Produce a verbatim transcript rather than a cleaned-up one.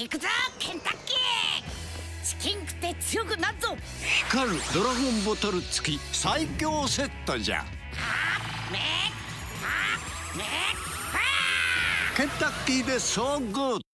行くぞケンタッキー。チキン食って強くなっぞ。 光るドラゴンボトル付き最強セットじゃ。 はあめはあめはあケンタッキーでソーグッド。